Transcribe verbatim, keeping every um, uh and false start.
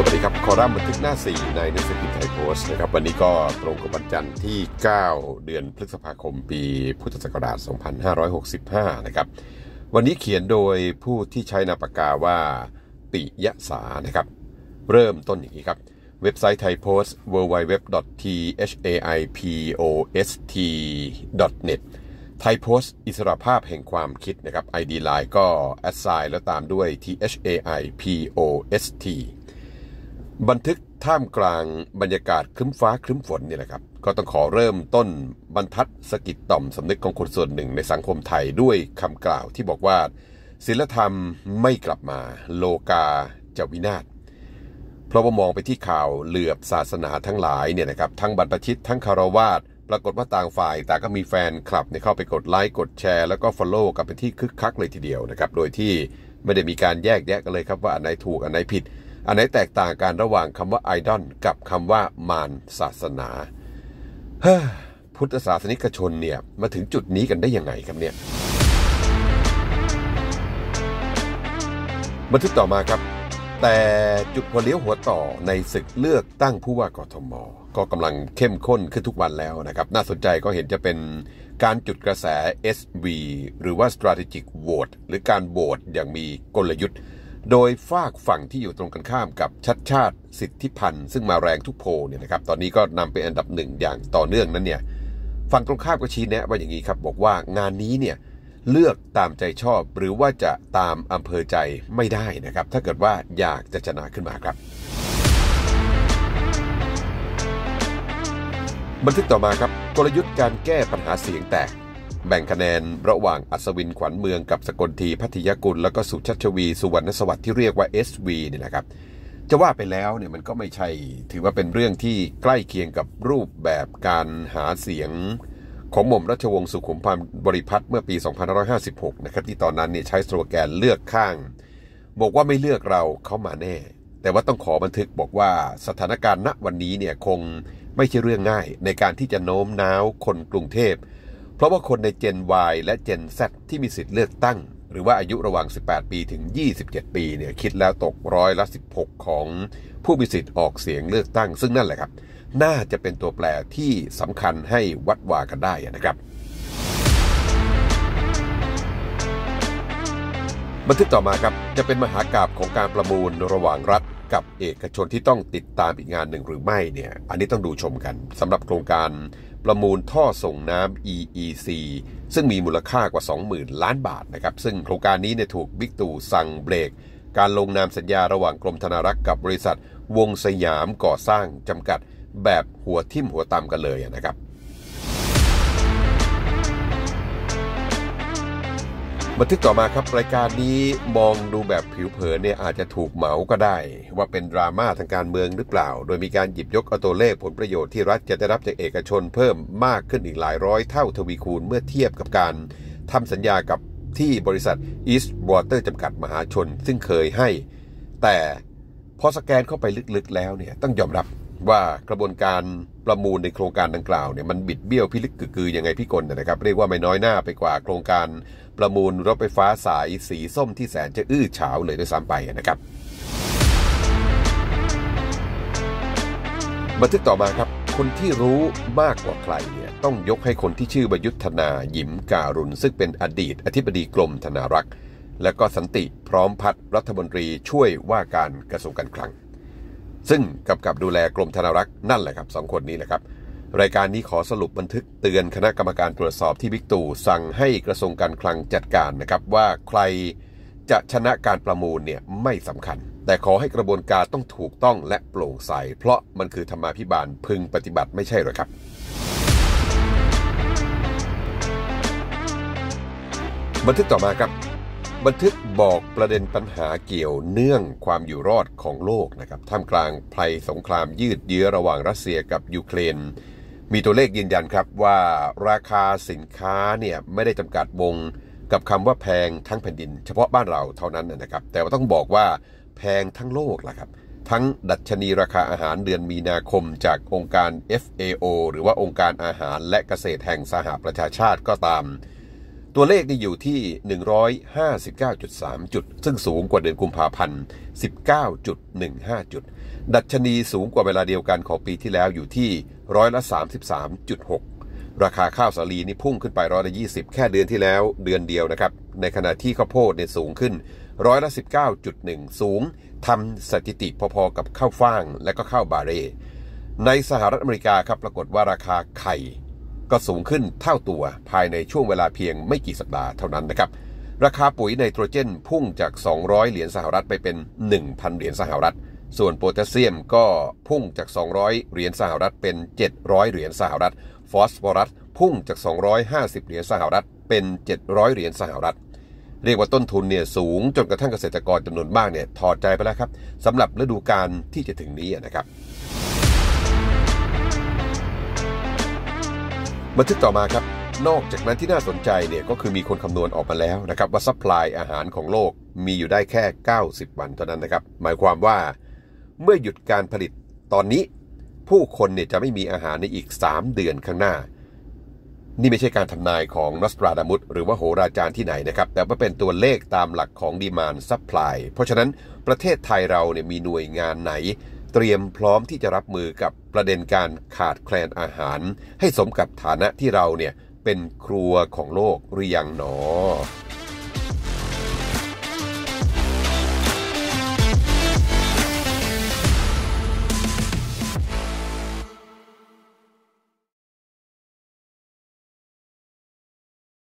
วัสดีครับคอลัมน์บันทึกหน้าสี่ในหนังสือพิมพ์ไทยโพสต์นะครับวันนี้ก็ตรงกับวันจันทร์ที่เก้าเดือนพฤษภาคมปีพุทธศักราชสองพันห้าร้อยหกสิบห้านะครับวันนี้เขียนโดยผู้ที่ใช้นามปากกาว่าปิยสานะครับเริ่มต้นอย่างนี้ครับเว็บไซต์ไทยโพสต์ ดับเบิลยู ดับเบิลยู ดับเบิลยู ดอท ที เอช เอ ไอ พี โอ เอส ที ดอท เน็ต ไทยโพสต์อิสรภาพแห่งความคิดนะครับ ไอ ดี Line ก็ แอท ไซน์ แล้วตามด้วย ที เอช เอ ไอ พี โอ เอส ที บันทึกท่ามกลางบรรยากาศครึ้มฟ้าครึ้มฝนเนี่ยนะครับก็ต้องขอเริ่มต้นบรรทัดสกิดต่อมสำนึกของคนส่วนหนึ่งในสังคมไทยด้วยคำกล่าวที่บอกว่าศีลธรรมไม่กลับมาโลกาจะวินาศเพราะว่ามองไปที่ข่าวเหลือบศาสนาทั้งหลายเนี่ยนะครับทั้งบรรพชิตทั้งคารวาสปรากฏว่าต่างฝ่ายแต่ก็มีแฟนคลับเข้าไปกดไลค์กดแชร์แล้วก็ฟอลโล่กันเป็นที่คึกคักเลยทีเดียวนะครับโดยที่ไม่ได้มีการแยกแยะกันเลยครับว่าอันไหนถูกอันไหนผิดอันไหนแตกต่างกันระหว่างคำว่าไอดอลกับคำว่ามารศาสนาเฮ้อพุทธศาสนิกชนเนี่ยมาถึงจุดนี้กันได้ยังไงครับเนี่ยบันทึกต่อมาครับแต่จุดพอเลี้ยวหัวต่อในศึกเลือกตั้งผู้ว่ากทมก็กำลังเข้มข้นขึ้นทุกวันแล้วนะครับน่าสนใจก็เห็นจะเป็นการจุดกระแส เอส วี หรือว่า strategic vote หรือการโหวตอย่างมีกลยุทธ์โดยฝากฝั่งที่อยู่ตรงกันข้ามกับชัดชาติสิทธิพันธ์ซึ่งมาแรงทุกโพลเนี่ยนะครับตอนนี้ก็นำเป็นอันดับหนึ่งอย่างต่อเนื่องนั้นเนี่ยฝั่งตรงข้ามก็ชี้แนะว่าอย่างนี้ครับบอกว่างานนี้เนี่ยเลือกตามใจชอบหรือว่าจะตามอำเภอใจไม่ได้นะครับถ้าเกิดว่าอยากจะชนะขึ้นมาครับบันทึกต่อมาครับกลยุทธ์การแก้ปัญหาเสียงแตกแบ่งคะแนนระหว่างอัศวินขวัญเมืองกับสกลทีพัทยกุลแล้วก็สุชัชวีสุวรรณสวัสดิ์ที่เรียกว่า เอส วี เนี่ยนะครับจะว่าไปแล้วเนี่ยมันก็ไม่ใช่ถือว่าเป็นเรื่องที่ใกล้เคียงกับรูปแบบการหาเสียงของหม่อมราชวงศ์สุขุมพันธ์บริพัตรเมื่อปีสองพันห้าร้อยห้าสิบหกนะครับที่ตอนนั้นเนี่ยใช้สโลแกนเลือกข้างบอกว่าไม่เลือกเราเข้ามาแน่แต่ว่าต้องขอบันทึกบอกว่าสถานการณ์ณวันนี้เนี่ยคงไม่ใช่เรื่องง่ายในการที่จะโน้มน้าวคนกรุงเทพเพราะว่าคนใน Gen Y และ Gen Z ที่มีสิทธิ์เลือกตั้งหรือว่าอายุระหว่างสิบแปดปีถึงยี่สิบเจ็ดปีเนี่ยคิดแล้วตกร้อยละสิบหกของผู้มีสิทธิ์ออกเสียงเลือกตั้งซึ่งนั่นแหละครับน่าจะเป็นตัวแปรที่สำคัญให้วัดวากันได้นะครับบันทึกต่อมาครับจะเป็นมหากาพย์ของการประมูลระหว่างรัฐกับเอกชนที่ต้องติดตามอีกงานหนึ่งหรือไม่เนี่ยอันนี้ต้องดูชมกันสำหรับโครงการประมูลท่อส่งน้ำ อี อี ซี ซึ่งมีมูลค่ากว่า สองหมื่น ล้านบาทนะครับซึ่งโครงการนี้เนี่ยถูกบิ๊กตู่สั่งเบรกการลงนามสัญญาระหว่างกรมธนารักษ์กับบริษัทวงสยามก่อสร้างจำกัดแบบหัวทิ่มหัวตำกันเลยนะครับบันทึกต่อมาครับรายการนี้มองดูแบบผิวเผินเนี่ยอาจจะถูกเหมาก็ได้ว่าเป็นดราม่าทางการเมืองหรือเปล่าโดยมีการหยิบยกเอาตัวเลขผลประโยชน์ที่รัฐจะได้รับจากเอกชนเพิ่มมากขึ้นอีกหลายร้อยเท่าทวีคูณเมื่อเทียบกับการทำสัญญากับที่บริษัท East Water จำกัดมหาชนซึ่งเคยให้แต่พอสแกนเข้าไปลึกๆแล้วเนี่ยต้องยอมรับว่ากระบวนการประมูลในโครงการดังกล่าวเนี่ยมันบิดเบี้ยวพิลึกกึกกือยังไงพี่กลนะครับเรียกว่าไม่น้อยหน้าไปกว่าโครงการประมูลรถไฟฟ้าสายสีส้มที่แสนจะอื้อฉาวเลยด้วยซ้ำไปนะครับบันทึกต่อมาครับคนที่รู้มากกว่าใครเนี่ยต้องยกให้คนที่ชื่อประยุทธนาหยิมการุณซึ่งเป็นอดีตอธิบดีกรมธนารักษ์และก็สันติพร้อมพัฒน์รัฐมนตรีช่วยว่าการกระทรวงการคลังซึ่งกำกับดูแลกรมธนารักษ์นั่นแหละครับสองคนนี้แหละครับรายการนี้ขอสรุปบันทึกเตือนคณะกรรมการตรวจสอบที่บิ๊กตู่สั่งให้กระทรวงการคลังจัดการนะครับว่าใครจะชนะการประมูลเนี่ยไม่สำคัญแต่ขอให้กระบวนการต้องถูกต้องและโปร่งใสเพราะมันคือธรรมาภิบาลพึงปฏิบัติไม่ใช่หรอครับบันทึกต่อมาครับบันทึกบอกประเด็นปัญหาเกี่ยวเนื่องความอยู่รอดของโลกนะครับท่ามกลางภัยสงครามยืดเยื้อระหว่างรัสเซียกับยูเครนมีตัวเลขยืนยันครับว่าราคาสินค้าเนี่ยไม่ได้จำกัดวงกับคำว่าแพงทั้งแผ่นดินเฉพาะบ้านเราเท่านั้นนะครับแต่ว่าต้องบอกว่าแพงทั้งโลกล่ะครับทั้งดัชนีราคาอาหารเดือนมีนาคมจากองค์การ เอฟ เอ โอ หรือว่าองค์การอาหารและเกษตรแห่งสหประชาชาติก็ตามตัวเลขนี่อยู่ที่ หนึ่งร้อยห้าสิบเก้าจุดสาม จุดซึ่งสูงกว่าเดือนกุมภาพันธ์ สิบเก้าจุดหนึ่งห้า จุดดัชนีสูงกว่าเวลาเดียวกันของปีที่แล้วอยู่ที่ร้อยละ สามสิบสามจุดหก ราคาข้าวสาลีนี่พุ่งขึ้นไปร้อยละยี่สิบแค่เดือนที่แล้วเดือนเดียวนะครับในขณะที่ข้าวโพดเนี่ยสูงขึ้นร้อยละ สิบเก้าจุดหนึ่ง สูงทำสถิติพอๆกับข้าวฟ่างและก็ข้าวบาเร่ในสหรัฐอเมริกาครับปรากฏว่าราคาไข่ก็สูงขึ้นเท่าตัวภายในช่วงเวลาเพียงไม่กี่สัปดาห์เท่านั้นนะครับราคาปุ๋ยไนโตรเจนพุ่งจากสองร้อยเหรียญสหรัฐไปเป็น หนึ่งพัน เหรียญสหรัฐส่วนโพแทสเซียมก็พุ่งจากสองร้อยเหรียญสหรัฐเป็นเจ็ดร้อยเหรียญสหรัฐฟอสฟอรัสพุ่งจากสองร้อยห้าสิบเหรียญสหรัฐเป็นเจ็ดร้อยเหรียญสหรัฐเรียกว่าต้นทุนเนี่ยสูงจนกระทั่งเกษตรกรจำนวนมากเนี่ยถอดใจไปแล้วครับสำหรับฤดูกาลที่จะถึงนี้นะครับบันทึกต่อมาครับนอกจากนั้นที่น่าสนใจเนี่ยก็คือมีคนคำนวณออกมาแล้วนะครับว่าซัพพลายอาหารของโลกมีอยู่ได้แค่เก้าสิบวันเท่านั้นนะครับหมายความว่าเมื่อหยุดการผลิตตอนนี้ผู้คนเนี่ยจะไม่มีอาหารในอีกสามเดือนข้างหน้านี่ไม่ใช่การทำนายของนอสตราดามุสหรือว่าโหราจารย์ที่ไหนนะครับแต่ว่าเป็นตัวเลขตามหลักของดีมานด์ซัพพลายเพราะฉะนั้นประเทศไทยเราเนี่ยมีหน่วยงานไหนเตรียมพร้อมที่จะรับมือกับประเด็นการขาดแคลนอาหารให้สมกับฐานะที่เราเนี่ยเป็นครัวของโลกหรือยังหนอ